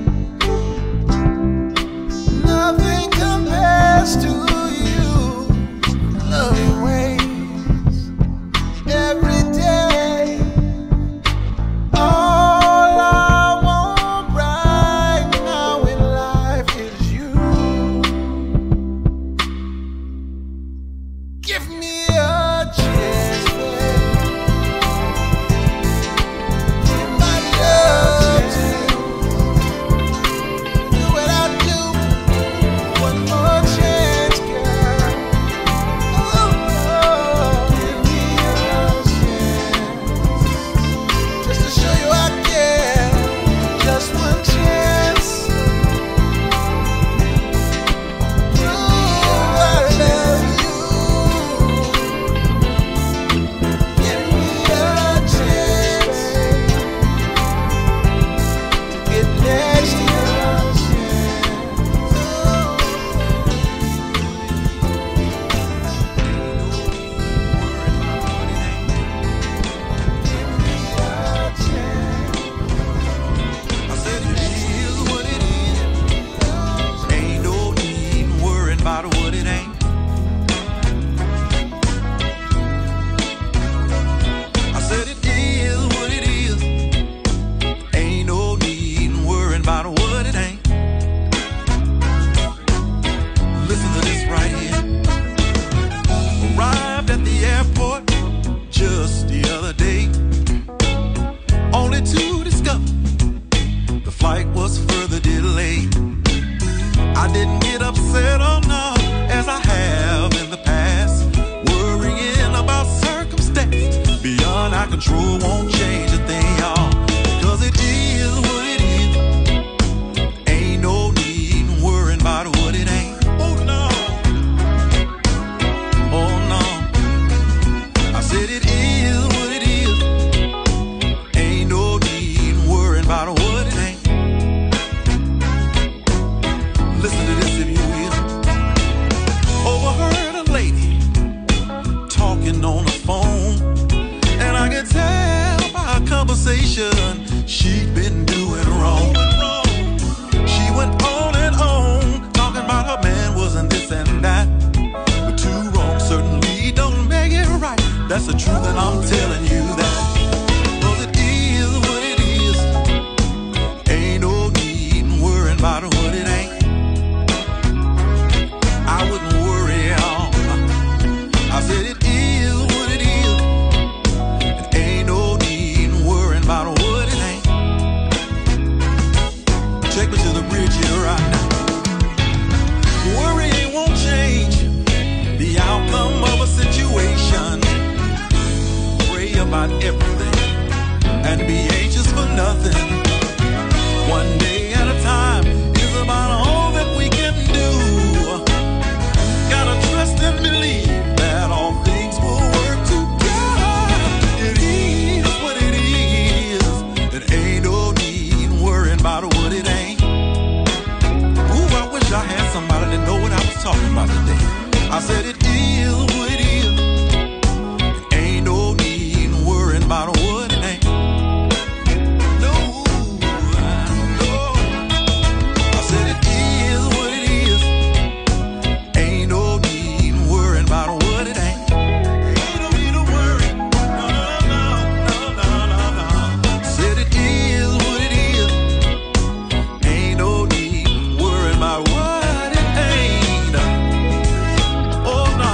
Nothing compares to you. Love your ways every day. All I want right now in life is you. Give me a chance, babe. Give my love to you. Do what I do. One more chance, girl. Oh, give me a chance. Just to show you I care. Just one chance. Ooh, I love you. Give me a chance to get next to you. I said it is what it is. Ain't no need worrying about what it ain't. I said it is what it is. Ain't no need worrying about what it ain't. Listen to this right here. Arrived at the airport just the other day, only to discover the flight was further delayed. I didn't get upset, oh no, as I have in the past. Worrying about circumstance beyond our control won't change a thing, y'all. Because it is what it is. Ain't no need worrying about what it ain't. Oh no. Oh no. I said it is what it is. Ain't no need worrying about what it ain't. Listen to this if you will. Overheard a lady talking on the phone, and I could tell by her conversation she'd been doing wrong. She went on and on, talking about her man wasn't this and that. But two wrongs certainly don't make it right. That's the truth, and I'm telling you that. 'Cause it is what it is. Ain't no need worrying about what it ain't. I wouldn't worry on. I said it is what it is. And ain't no need worrying about what it ain't. Take me to the bridge I said it is what it is. Ain't no need worrying about what it ain't. No, no. I said it is what it is. Ain't no need worrying about what it ain't. Ain't no need to worry. No, no, no, no, no, no. Said it is what it is. Ain't no need worrying about what it ain't. Oh no.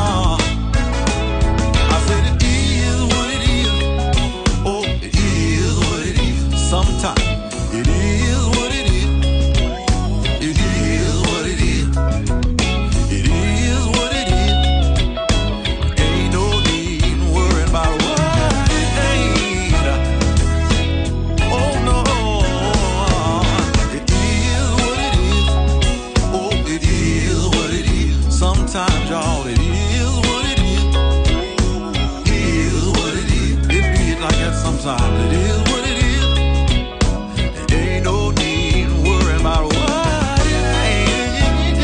I said it is what it is. Oh, it is what it is. Sometimes it is what it is. It is what it is. It is what it is. Ain't no need worrying about what it ain't. Oh no. It is what it is. Oh, it is what it is. Sometimes, y'all, it is what it is. Is what it is. It be like that sometimes. It is what it is. It ain't no need worrying about what it ain't.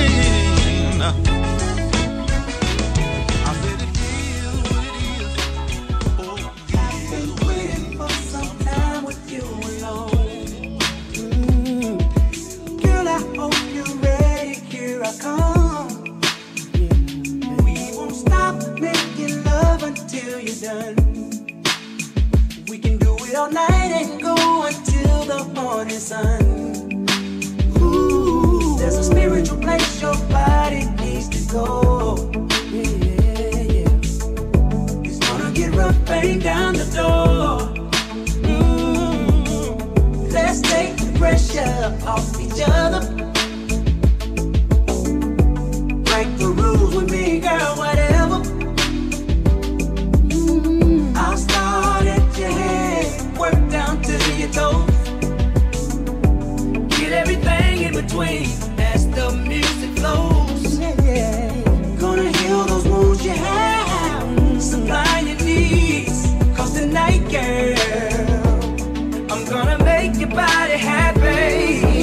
I said it is what it is. Oh, it is what it is. For some time with you alone. Girl, I hope you're ready. Here I come. We won't stop making love until you're done. We can do it all night and go until the morning sun. Ooh, there's a spiritual place your body needs to go. Yeah, yeah. It's gonna get rough, bang down the door. Let's take the pressure off each other. Break the rules with me, girl, whatever. I'll start at your head, work down to your toes. Get everything in between as the music flows. Gonna heal those wounds you have, supply your needs. 'Cause tonight, girl, I'm gonna make your body happy.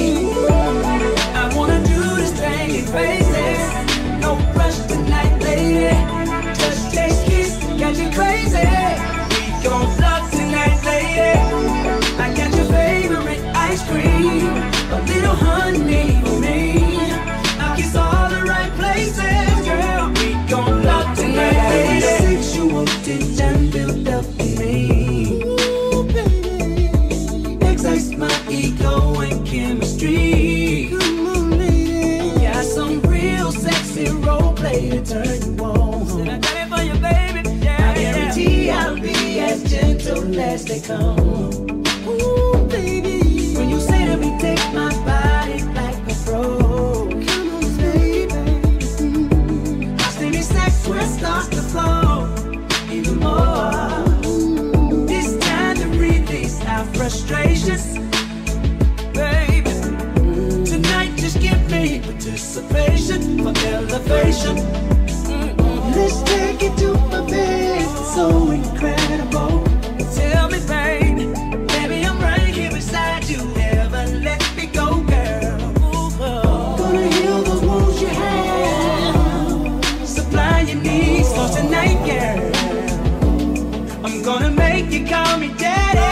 I wanna do this thing in phases. No rush tonight, lady. Just taste kiss, got you crazy. We gon' love tonight, lady. I got your favorite ice cream, a little honey for me. I'll kiss all the right places, girl. We gon' love tonight, lady. Sexual tension built up in me. Ooh, baby. Excites my ego and chemistry. Come on, lady. Got some real sexy role play to turn you on. Said I got it for you, baby. Yeah, I guarantee I'll be as gentle as they come. Ooh, baby. When you say to me, take my body like a pro. Come on, baby. Our steamy sex where it starts to flow even more. This time to release our frustrations, baby. Tonight just give me participation for elevation. Let's take it to my bed, so incredible. Tell me, baby, baby, I'm right here beside you. Never let me go, girl. Gonna heal those wounds you have, supply your needs for tonight, girl. I'm gonna make you call me daddy.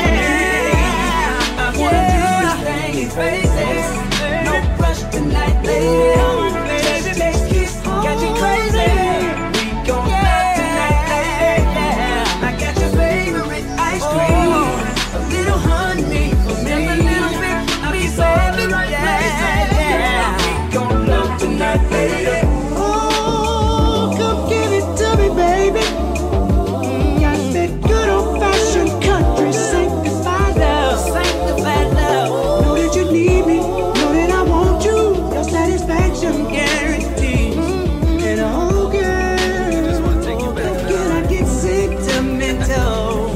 I wanna do this thing in phases. No rush tonight, lady. Baby, let's kiss, got you crazy. We gon' love tonight, lady. I got your favorite ice cream, a little honey for me. A little bit, I'll be so right, we gon' love tonight, lady. Oh, come give it to me, baby. Got that good old-fashioned country sanctified love. Sanctified love. Know that you need me, know that I want you. Your satisfaction guaranteed. And oh, girl, just wanna take you back. Can I get sentimental?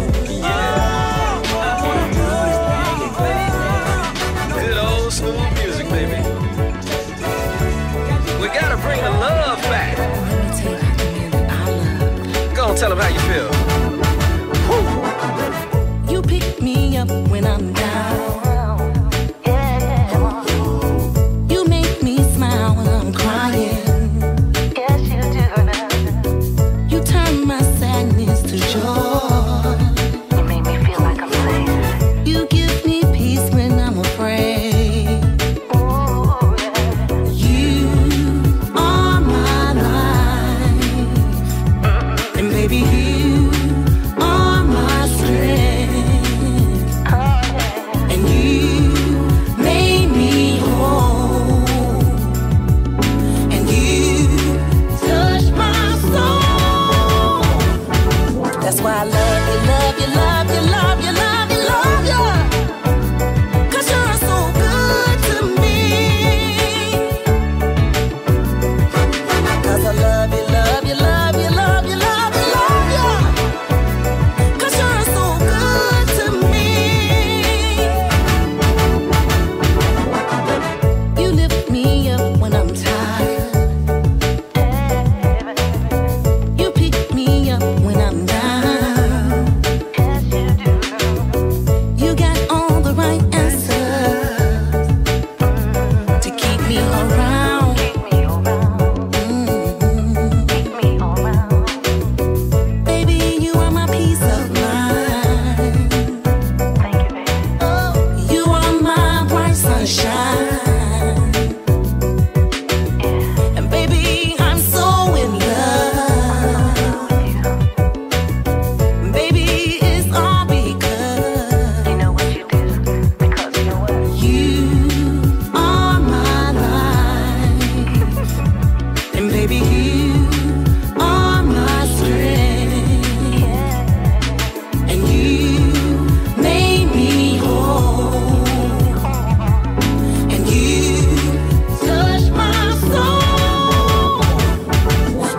I wanna do this thing in phases. Good old school music, baby. We gotta bring the love back. Go on, tell them how you feel. You pick me up when I'm down. You make me smile when I'm crying. Yes, you do.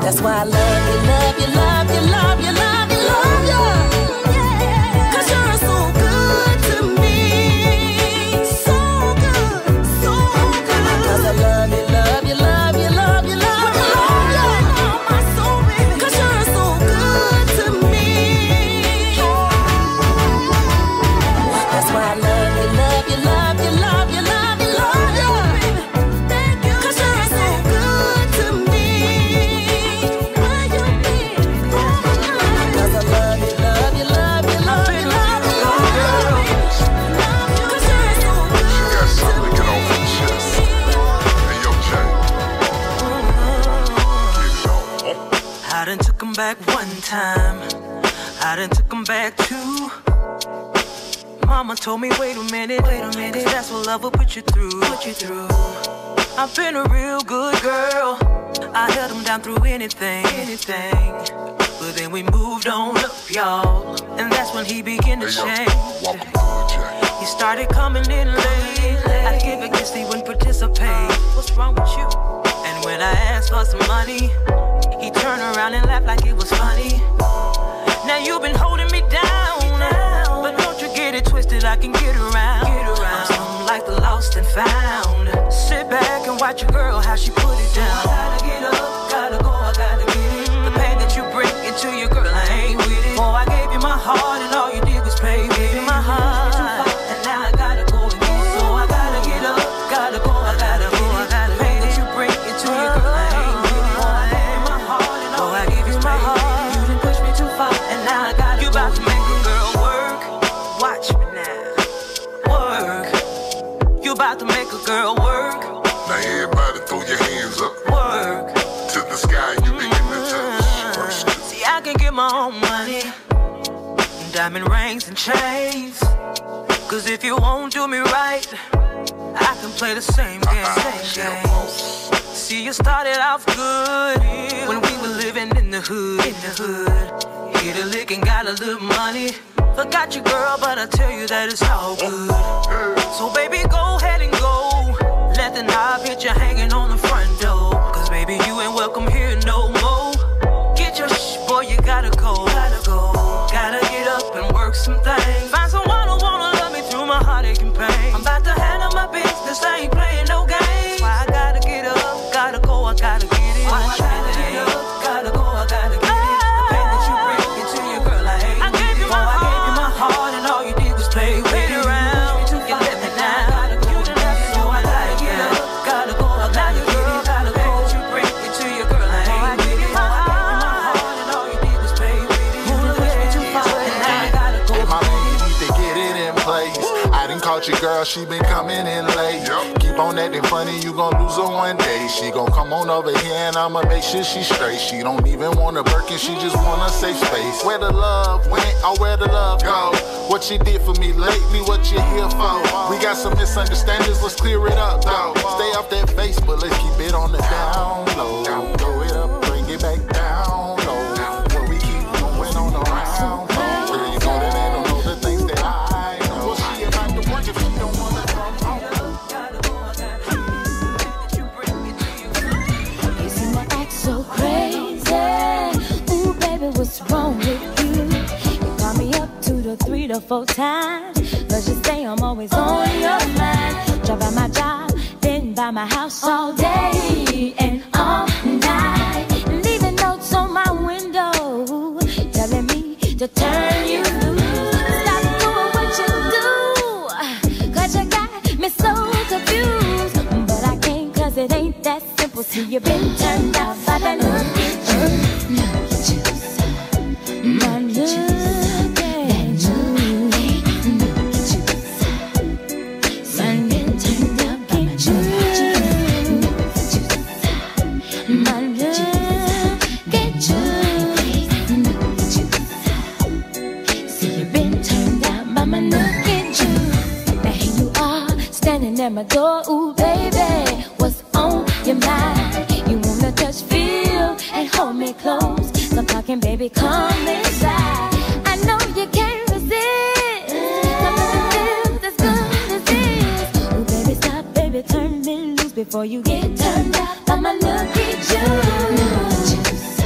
That's why I love you, love you, love you, love you, love you, love you. Yeah. 'Cause you're so good to me. So good, so good. 'Cause I love you, love you, love you, love you, love you, love you. Oh, my soul, baby. 'Cause you're so good to me. That's why I love you, love you, love you, love you, love you, love you. Thank you. 'Cause you're so good to me. Why you be? 'Cause I love you, love you, love you, love you, love you, love you. 'Cause you're so good. She got something to get off her chest. Hey, yo, Jay. I done took him back one time. I done took him back two. Mama told me, wait a minute, that's what love will put you through. I've been a real good girl. I held him down through anything. But then we moved on up, y'all, and that's when he began to change. He started coming in late. I'd give a kiss, he wouldn't participate. What's wrong with you? And when I asked for some money, he turned around and laughed like it was funny. Now you've been holding me down, but don't you get it twisted, I can get around. I'm something like the lost and found. Sit back and watch your girl, how she put it down. I gotta get up, gotta go, I gotta get it. The pain that you bring into your girl, I ain't with it. Oh, I gave you my heart and all you did was pay me. Gave you my heart, and now I gotta go and get it. So I gotta get up, gotta go, I gotta get it. The pain that you bring into your girl, I ain't with it. Oh, I gave you my heart and all I gave you my heart. You didn't push me too far, and now I gotta you about to make a girl work. Watch me now, work. You about to make a girl work. Now everybody throw your hands up. Work. To the sky, you begin to touch. See, I can get my own money, diamond rings and chains. 'Cause if you won't do me right, I can play the same game. See, you started off good when we were living in the hood. Hit a lick and got a little money. Forgot your girl, but I tell you that it's all good. So baby, go ahead and go. Let the knob hit you hanging on the front door. 'Cause baby, you ain't welcome here no more. Get your boy, you gotta go. Gotta get up and work some things. Find someone who wanna love me through my heartache and pain. I'm about to handle my business, I ain't playing no games. Why I gotta get up, gotta go, I gotta get it. Why I gotta get up, gotta go, I gotta get it. The pain that you bring into your girl, I hate. I gave you my heart and all you did was play with it around. You let me down. So I gotta get up, gotta go, I gotta get it. The pain that you bring into your girl, I hate. I gave you my heart and all you did was play with it. You pushed me too far and now I gotta go. My man, you need to get it in place. I done caught your girl, she been coming in late. Keep on acting funny, you gon' lose her one day. She gon' come on over here and I'ma make sure she's straight. She don't even want a Birkin, she just want a safe space. Where the love went or where the love go? What you did for me lately, what you here for? We got some misunderstandings, let's clear it up though. Stay off that face, but let's keep it on the down low. Throw it up, bring it back down low. Where we keep going on around. Girl, you know that they don't know the things that I know. Well, she about to work if she don't wanna come home. You seem to act so crazy. Ooh, baby, what's wrong with you? You call me up 2 to 3 to 4 times. 'Cause you say I'm always on your mind. Drop by my job, then by my house all day and all night. Leaving notes on my window, telling me to turn you loose. Stop doing what you do, 'cause you got me so confused. But I can't, 'cause it ain't that simple. See, you've been turned out by that look at you. Look at you. My look at you. At my door, ooh baby, what's on your mind? You wanna touch, feel, and hold me close. So talking, baby, come inside. I know you can't resist. Something feels as good as this. Ooh baby, stop, baby, turn me loose before you get turned out. I'ma look at you.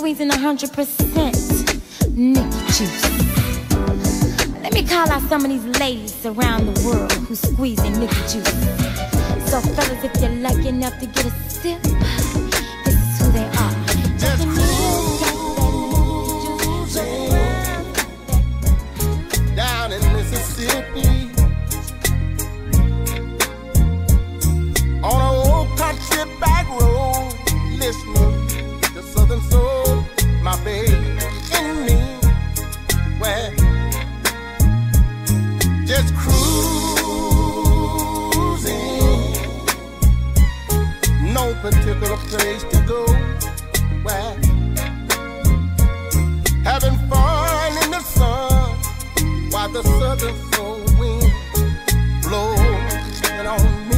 squeezing 100% Nikki juice. Let me call out some of these ladies around the world who's squeezing Nikki juice. So fellas, if you're lucky enough to get a sip, this is who they are. Just down in Mississippi, on an old country back road, listening to Southern soul, my baby and me, well, just cruising, no particular place to go, well, having fun in the sun while the southern soul wind blowing on me.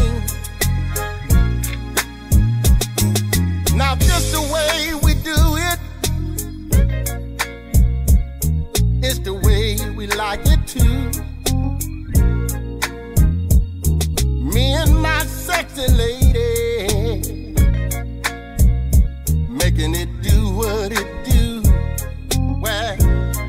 Now just the way we do it, it's the way we like it too. Me and my sexy lady, making it do what it do. Well,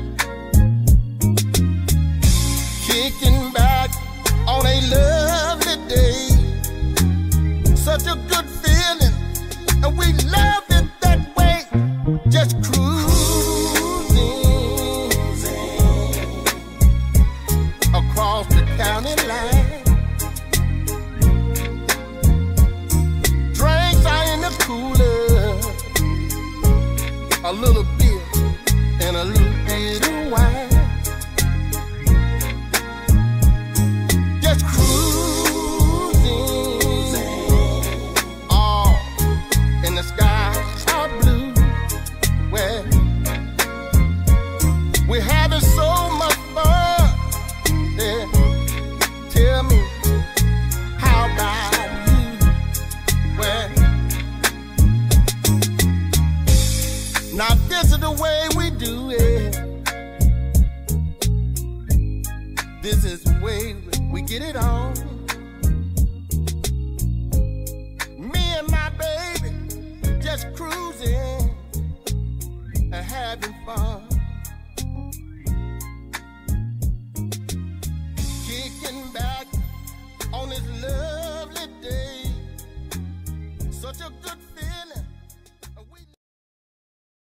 kicking back on a lovely day, such a good feeling, and we love it that way. Just cruising across the county line. Drinks are in the cooler, a little beer and a little bit of wine. Just cruising, all in the sky are blue. Well, we're having so much fun. Yeah. Tell me, how about you? Well, now this is the way we do it. This is the way we get it on. Me and my baby just cruising and having fun.